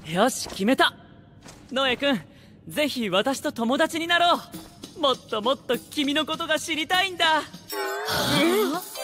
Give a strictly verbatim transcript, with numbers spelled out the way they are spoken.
よし、決めた。ノエ君、ぜひ私と友達になろう。もっともっと君のことが知りたいんだ。 はあ